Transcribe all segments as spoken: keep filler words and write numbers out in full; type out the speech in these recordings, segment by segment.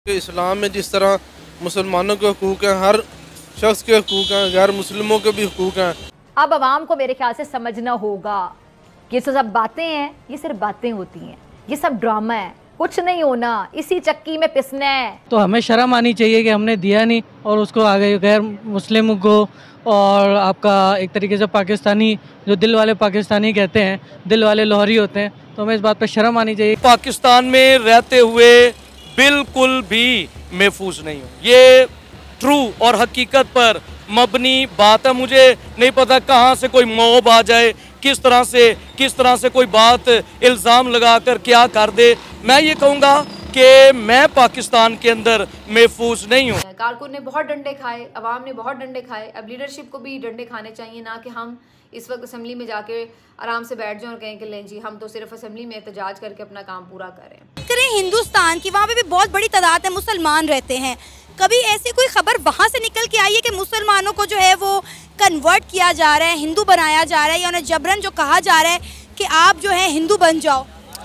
कि इस्लाम में जिस तरह मुसलमानों के हकूक़ हैं, हर शख्स के हकूक़ हैं, गैर मुस्लिमों के भी हकूक़ हैं। अब आवाम को मेरे ख्याल से समझना होगा कि ये सब बातें हैं, ये सिर्फ बातें होती हैं, ये सब ड्रामा है, कुछ नहीं होना, इसी चक्की में पिसना है। तो हमें शर्म आनी चाहिए कि हमने दिया नहीं और उसको आगे गैर मुस्लिम को और आपका एक तरीके से पाकिस्तानी, जो दिल वाले पाकिस्तानी कहते हैं, दिल वाले लाहौरी होते हैं, तो हमें इस बात पर शर्म आनी चाहिए। पाकिस्तान में रहते हुए बिल्कुल भी महफूज नहीं हो, ये ट्रू और हकीकत पर मबनी बात है। मुझे नहीं पता कहाँ से कोई मौब आ जाए, किस तरह से किस तरह से कोई बात इल्ज़ाम लगाकर क्या कर दे। मैं ये कहूँगा कि मैं पाकिस्तान के अंदर महफूज नहीं हूँ। कारकुन ने बहुत डंडे खाए, अवाम ने बहुत डंडे खाए, अब लीडरशिप को भी डंडे खाने चाहिए, ना कि हम इस वक्त असम्बली में जाके आराम से बैठ जाएं और कहें कि लें जी हम तो सिर्फ असम्बली में एहतजाज करके अपना काम पूरा करें। करें हिंदुस्तान की, वहाँ पे भी बहुत बड़ी तादाद में मुसलमान रहते हैं। कभी ऐसी कोई खबर वहाँ से निकल के आई है कि मुसलमानों को जो है वो कन्वर्ट किया जा रहा है, हिंदू बनाया जा रहा है, या उन्हें जबरन जो कहा जा रहा है कि आप जो है हिंदू बन जाओ?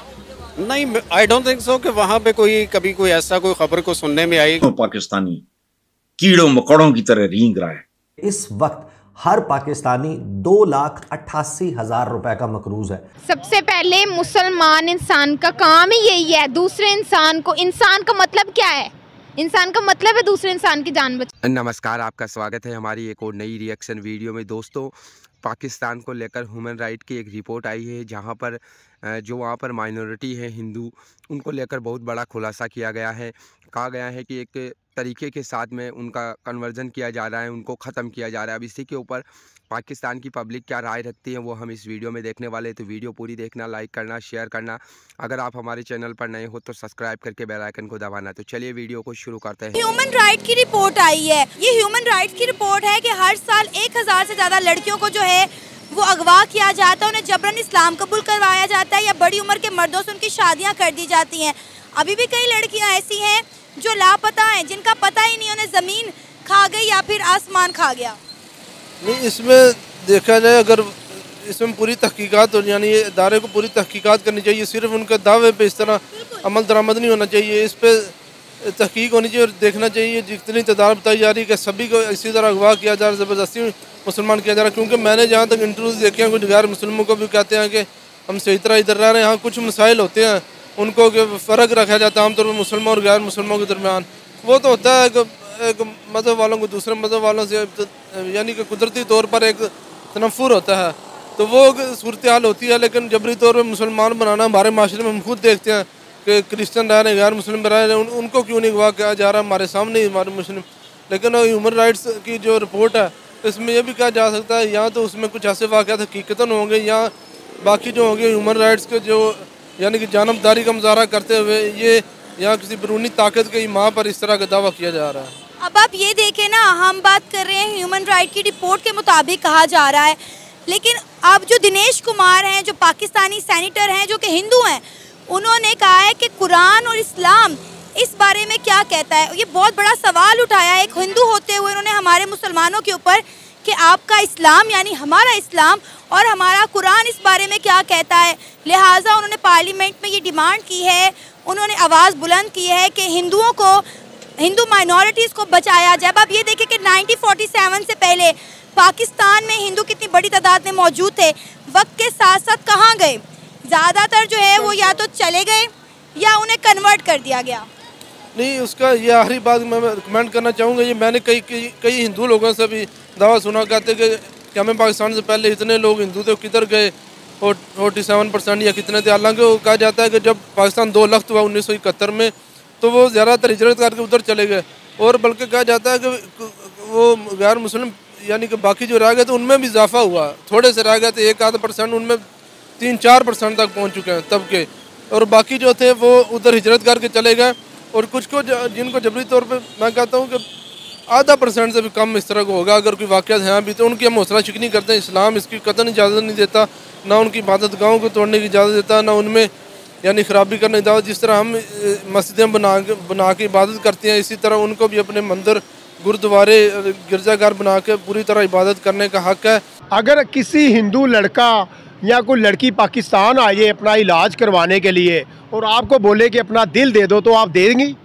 नहीं, आई डोंट थिंक सो कि वहाँ पे कोई कभी कोई ऐसा कोई खबर को सुनने में आई। पाकिस्तानी कीड़ों मकोड़ों की तरह रींग रहा है। इस वक्त हर पाकिस्तानी दो लाख अट्ठासी हजार रुपए का मकरूज है। सबसे पहले मुसलमान इंसान का काम ही यही है, दूसरे इंसान को, इंसान का मतलब क्या है? इंसान का मतलब है दूसरे इंसान की जान बचाना। नमस्कार, आपका स्वागत है हमारी एक और नई रिएक्शन वीडियो में। दोस्तों, पाकिस्तान को लेकर ह्यूमन राइट की एक रिपोर्ट आई है, जहां पर जो वहां पर माइनॉरिटी है हिंदू, उनको लेकर बहुत बड़ा खुलासा किया गया है। कहा गया है कि एक तरीके के साथ में उनका कन्वर्जन किया जा रहा है, उनको ख़त्म किया जा रहा है। अब इसी के ऊपर पाकिस्तान की पब्लिक क्या राय रखती है वो हम इस वीडियो में देखने वाले हैं। तो वीडियो पूरी देखना, लाइक करना, शेयर करना। अगर आप हमारे चैनल पर नए हो तो सब्सक्राइब करके बेल आइकन को दबाना। तो चलिए वीडियो को शुरू करते हैं। ह्यूमन राइट की रिपोर्ट आई है। ये ह्यूमन राइट की रिपोर्ट है कि हर साल एक हजार से ज़्यादा लड़कियों को जो है वो अगवा किया जाता है, उन्हें जबरन इस्लाम कबूल करवाया जाता है, या बड़ी उम्र के मर्दों से उनकी शादियाँ कर दी जाती हैं। अभी भी कई लड़कियाँ ऐसी हैं जो लापता हैं, जिनका पता ही नहीं उन्हें ज़मीन खा गई या फिर आसमान खा गया। नहीं, इसमें देखा जाए, अगर इसमें पूरी तहकीकात हो, यानी ये इदारे को पूरी तहकीकात करनी चाहिए। सिर्फ उनके दावे पे इस तरह अमल दरामद नहीं होना चाहिए, इस पे तहकीक होनी चाहिए और देखना चाहिए। जितनी तादाद बताई जा रही है कि सभी को इसी तरह अगवा किया जा रहा है, ज़बरदस्ती मुसलमान किया जा रहा है। क्योंकि मैंने जहाँ तक इंटरव्यूज़ देखे हैं, कुछ गैर मुस्लिमों को भी कहते हैं कि हम सही तरह इधर रह रहे हैं। यहाँ कुछ मसाइल होते हैं, उनको फ़र्क रखा जाता है आमतौर पर मुसलमान और गैर मुसलमानों के दरमियान। वो तो होता है कि एक मज़हब वालों को दूसरे मज़हब वालों से, यानी कि कुदरती तौर पर एक तनफुर होता है, तो वो सूरत हाल होती है। लेकिन जबरी तौर पर मुसलमान बनाना हमारे माशरे में हम खुद देखते हैं कि क्रिश्चियन रह रहे हैं, गैर मुस्लिम रह रहे हैं, उन, उनको क्यों नहीं अगवा किया जा रहा है हमारे सामने ही हमारे मुस्लिम। लेकिन ह्यूमन राइट्स की जो रिपोर्ट है, इसमें यह भी कहा जा सकता है या तो उसमें कुछ ऐसे वाक़यात हकीकतन होंगे, या बाकी जो होंगे ह्यूमन राइट्स के जो यानी कि जानबदारी का मुजाहरा करते हुए ये यहाँ किसी बैरूनी ताकत के माँ पर इस तरह का दावा किया जा रहा है। अब आप ये देखें ना, हम बात कर रहे हैं ह्यूमन राइट की रिपोर्ट के मुताबिक कहा जा रहा है, लेकिन अब जो दिनेश कुमार हैं, जो पाकिस्तानी सेनेटर हैं, जो कि हिंदू हैं, उन्होंने कहा है कि कुरान और इस्लाम इस बारे में क्या कहता है। ये बहुत बड़ा सवाल उठाया है एक हिंदू होते हुए उन्होंने हमारे मुसलमानों के ऊपर कि आपका इस्लाम यानी हमारा इस्लाम और हमारा कुरान इस बारे में क्या कहता है। लिहाजा उन्होंने पार्लियामेंट में ये डिमांड की है, उन्होंने आवाज़ बुलंद की है कि हिंदुओं को, हिंदू माइनॉरिटीज़ को बचाया जाए। अब आप ये देखें कि नाइनटीन फोर्टी सेवन से पहले पाकिस्तान में हिंदू कितनी बड़ी तादाद में मौजूद थे, वक्त के साथ साथ कहाँ गए? ज़्यादातर जो है वो या तो चले गए या उन्हें कन्वर्ट कर दिया गया। नहीं, उसका ये आखिरी बात मैं कमेंट करना चाहूँगा। ये मैंने कई कई कई हिंदू लोगों से भी दावा सुना, कहते कि, कि हमें पाकिस्तान से पहले इतने लोग हिंदू थे, किधर गए? फोर्टी सेवन परसेंट या कितने थे। हालांकि वो कहा जाता है कि जब पाकिस्तान दो लख्त हुआ उन्नीस सौ इकहत्तर में, तो वो ज़्यादातर हिजरत करके उधर चले गए। और बल्कि कहा जाता है कि वो गैर मुस्लिम यानी कि बाकी जो रह गए थे उनमें भी इजाफा हुआ, थोड़े से रह गए थे, एक आधा परसेंट, उनमें तीन चार परसेंट तक पहुँच चुके हैं तब के। और बाकी जो थे वो उधर हिजरत करके चले गए। और कुछ को जिनको जबरी तौर पे मैं कहता हूँ कि आधा परसेंट से भी कम इस तरह को होगा, अगर कोई वाक़यात हैं भी, तो उनकी हम हौसला शिकनी करते हैं। इस्लाम इसकी कतई इजाज़त नहीं देता, ना उनकी इबादत गाहों को तोड़ने की इजाज़त देता, ना उनमें यानी ख़राबी करने की इजाज़त। जिस तरह हम मस्जिदें बना के बना के इबादत करते हैं, इसी तरह उनको भी अपने मंदिर, गुरुद्वारे, गिरजाघर बना के पूरी तरह इबादत करने का हक़ है। अगर किसी हिंदू लड़का या कोई लड़की पाकिस्तान आए अपना इलाज करवाने के लिए और आपको बोले कि अपना दिल दे दो, तो आप देंगी?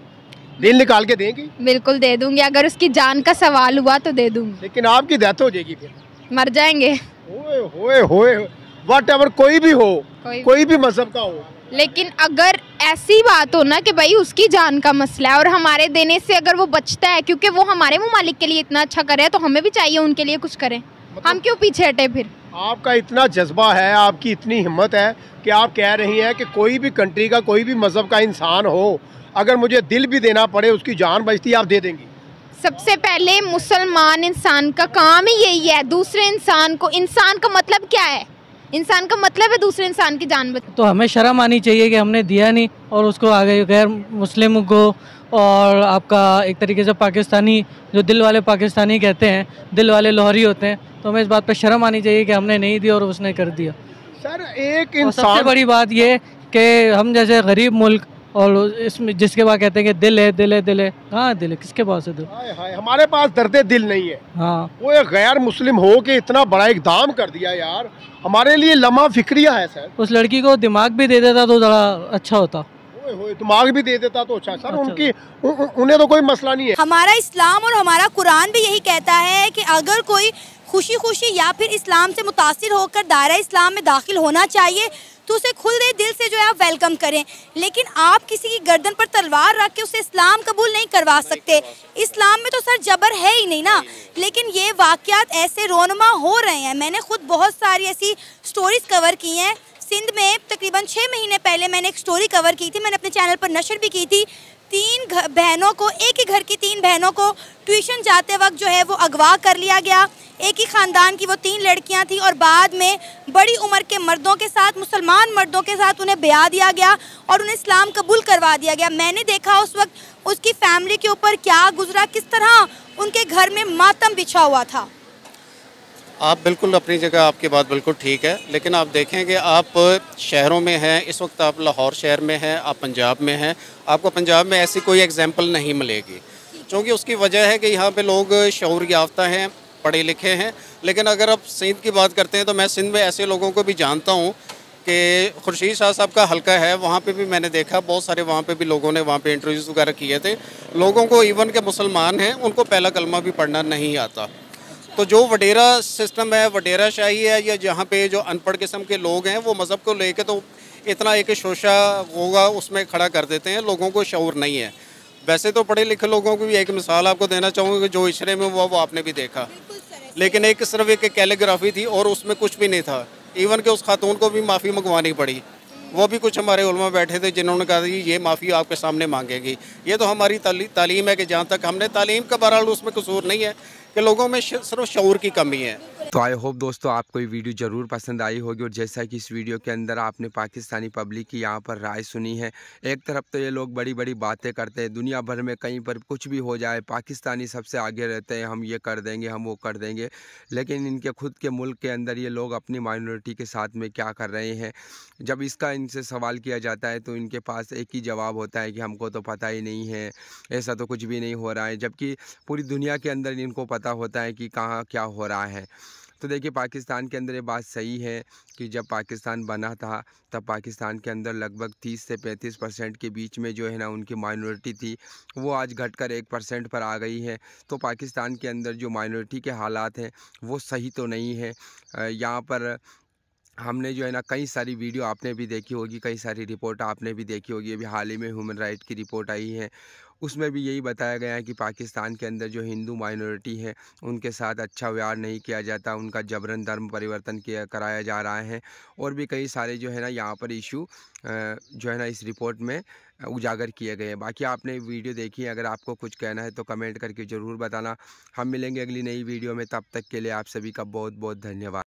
दिल निकाल के देंगी? बिल्कुल दे दूंगी, अगर उसकी जान का सवाल हुआ तो दे दूंगी। लेकिन आपकी डेथ हो जाएगी फिर। मर जाएंगे। होए होए होए वट एवर, कोई भी हो, कोई, कोई भी मजहब का हो। लेकिन अगर ऐसी बात हो ना कि भाई उसकी जान का मसला है और हमारे देने से अगर वो बचता है, क्योंकि वो हमारे मुमालिक के लिए इतना अच्छा करे तो हमें भी चाहिए उनके लिए कुछ करें। मतलब हम क्यों पीछे हटे फिर? आपका इतना जज्बा है, आपकी इतनी हिम्मत है कि आप कह रही हैं कि कोई भी कंट्री का, कोई भी मजहब का इंसान हो, अगर मुझे दिल भी देना पड़े, उसकी जान बचती, आप दे देंगी? सबसे पहले मुसलमान इंसान का काम ही यही है, दूसरे इंसान को, इंसान का मतलब क्या है? इंसान का मतलब है दूसरे इंसान की जान बचाना। तो हमें शर्म आनी चाहिए कि हमने दिया नहीं और उसको आगे गैर मुस्लिम को और आपका एक तरीके से पाकिस्तानी, जो दिल वाले पाकिस्तानी कहते हैं, दिल वाले लाहौरी होते हैं, तो हमें इस बात पे शर्म आनी चाहिए कि हमने नहीं दिया और उसने कर दिया। सर एक इंसान, सबसे बड़ी बात ये कि हम जैसे गरीब मुल्क और इसमें जिसके पास कहते हैं कि दिल है दिल है दिल है, कहाँ दिल है, किसके पास है दिल? हाय हाय, हमारे पास दर्द दिल नहीं है। हाँ, वो एक गैर मुस्लिम हो के इतना बड़ा इकदाम कर दिया यार, हमारे लिए लम्हा फिक्रिया है सर। उस लड़की को दिमाग भी दे देता तो ज़रा अच्छा होता। ओए होए, दिमाग भी दे देता तो अच्छा। सर अच्छा उनकी उ, उ, उन्हें तो कोई मसला नहीं है। हमारा इस्लाम और हमारा कुरान भी यही कहता है कि अगर कोई खुशी खुशी या फिर इस्लाम से मुतासिर होकर दायरा इस्लाम में दाखिल होना चाहिए तो उसे खुले दिल से जो है आप वेलकम करें। लेकिन आप किसी की गर्दन पर तलवार रख के उसे इस्लाम कबूल नहीं करवा सकते। इस्लाम में तो सर जबर है ही नहीं ना। लेकिन ये वाक़यात ऐसे रोनमा हो रहे हैं, मैंने खुद बहुत सारी ऐसी स्टोरीज कवर की हैं। सिंध में तकरीबन छः महीने पहले मैंने एक स्टोरी कवर की थी, मैंने अपने चैनल पर नशर भी की थी। तीन बहनों को, एक ही घर की तीन बहनों को ट्यूशन जाते वक्त जो है वो अगवा कर लिया गया। एक ही ख़ानदान की वो तीन लड़कियां थीं और बाद में बड़ी उम्र के मर्दों के साथ, मुसलमान मर्दों के साथ उन्हें ब्याह दिया गया और उन्हें इस्लाम कबूल करवा दिया गया। मैंने देखा उस वक्त उसकी फैमिली के ऊपर क्या गुजरा, किस तरह उनके घर में मातम बिछा हुआ था। आप बिल्कुल अपनी जगह, आपकी बात बिल्कुल ठीक है, लेकिन आप देखें कि आप शहरों में हैं, इस वक्त आप लाहौर शहर में हैं, आप पंजाब में हैं, आपको पंजाब में ऐसी कोई एग्जांपल नहीं मिलेगी, क्योंकि उसकी वजह है कि यहाँ पे लोग शऊर याफ्ता हैं, पढ़े लिखे हैं। लेकिन अगर आप सिंध की बात करते हैं तो मैं सिंध में ऐसे लोगों को भी जानता हूँ कि खुर्शीद शाह साहब का हल्का है, वहाँ पे भी मैंने देखा बहुत सारे, वहाँ पे भी लोगों ने वहाँ पे इंटरव्यूज़ वगैरह किए थे। लोगों को इवन के मुसलमान हैं उनको पहला कलमा भी पढ़ना नहीं आता। तो जो वडेरा सिस्टम है, वडेरा शाही है, या जहाँ पे जो अनपढ़ किस्म के लोग हैं वो मज़हब को लेके तो इतना एक शोशा होगा उसमें खड़ा कर देते हैं, लोगों को शऊर नहीं है। वैसे तो पढ़े लिखे लोगों की भी एक मिसाल आपको देना चाहूँगा, जो इशरे में हुआ वो आपने भी देखा, लेकिन एक सिर्फ एक कैलीग्राफी थी और उसमें कुछ भी नहीं था। इवन के उस खातून को भी माफ़ी मंगवानी पड़ी, वो भी कुछ हमारे उलमा बैठे थे जिन्होंने कहा कि ये माफ़ी आपके सामने मांगेगी। ये तो हमारी ताली, तालीम है कि जहाँ तक हमने तालीम का बहरहाल उसमें कसूर नहीं है कि लोगों में सिर्फ शऊर की कमी है। तो आई होप दोस्तों आपको ये वीडियो ज़रूर पसंद आई होगी, और जैसा कि इस वीडियो के अंदर आपने पाकिस्तानी पब्लिक की यहाँ पर राय सुनी है। एक तरफ तो ये लोग बड़ी बड़ी बातें करते हैं, दुनिया भर में कहीं पर कुछ भी हो जाए पाकिस्तानी सबसे आगे रहते हैं, हम ये कर देंगे, हम वो कर देंगे, लेकिन इनके खुद के मुल्क के अंदर ये लोग अपनी माइनॉरिटी के साथ में क्या कर रहे हैं। जब इसका इनसे सवाल किया जाता है तो इनके पास एक ही जवाब होता है कि हमको तो पता ही नहीं है, ऐसा तो कुछ भी नहीं हो रहा है, जबकि पूरी दुनिया के अंदर इनको पता होता है कि कहाँ क्या हो रहा है। तो देखिए पाकिस्तान के अंदर ये बात सही है कि जब पाकिस्तान बना था तब पाकिस्तान के अंदर लगभग तीस से पैंतीस परसेंट के बीच में जो है ना उनकी माइनॉरिटी थी, वो आज घटकर एक परसेंट पर आ गई है। तो पाकिस्तान के अंदर जो माइनॉरिटी के हालात हैं वो सही तो नहीं है। यहाँ पर हमने जो है ना कई सारी वीडियो आपने भी देखी होगी, कई सारी रिपोर्ट आपने भी देखी होगी। अभी हाल ही में ह्यूमन राइट की रिपोर्ट आई है, उसमें भी यही बताया गया है कि पाकिस्तान के अंदर जो हिंदू माइनॉरिटी है उनके साथ अच्छा व्यवहार नहीं किया जाता, उनका जबरन धर्म परिवर्तन किया कराया जा रहा है, और भी कई सारे जो है ना यहाँ पर इशू जो है ना इस रिपोर्ट में उजागर किए गए हैं। बाकी आपने वीडियो देखी है, अगर आपको कुछ कहना है तो कमेंट करके ज़रूर बताना। हम मिलेंगे अगली नई वीडियो में, तब तक के लिए आप सभी का बहुत बहुत धन्यवाद।